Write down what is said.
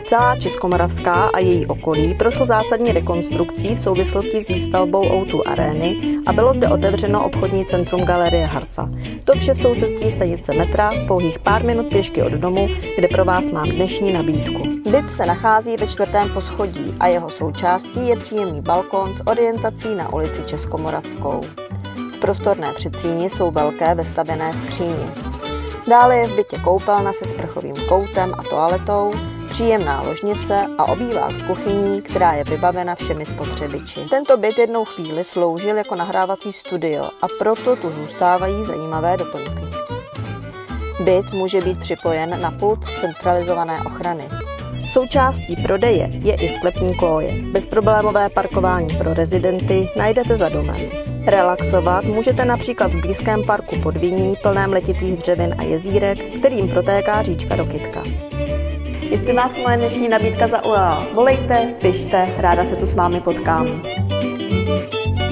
Celá Českomoravská a její okolí prošlo zásadní rekonstrukcí v souvislosti s výstavbou O2 Arény a bylo zde otevřeno obchodní centrum Galerie Harfa. To vše v sousedství stanice metra, pouhých pár minut pěšky od domu, kde pro vás mám dnešní nabídku. Byt se nachází ve 4. poschodí a jeho součástí je příjemný balkon s orientací na ulici Českomoravskou. V prostorné předsíni jsou velké vestavěné skříně. Dále je v bytě koupelna se sprchovým koutem a toaletou, příjemná ložnice a obývák s kuchyní, která je vybavena všemi spotřebiči. Tento byt jednou chvíli sloužil jako nahrávací studio a proto tu zůstávají zajímavé doplňky. Byt může být připojen na pult centralizované ochrany. Součástí prodeje je i sklepní koje. Bezproblémové parkování pro rezidenty najdete za domem. Relaxovat můžete například v blízkém parku Podviní, plném letitých dřevin a jezírek, kterým protéká říčka Rokytka. Jestli vás moje dnešní nabídka zaujala, volejte, pište, ráda se tu s vámi potkám.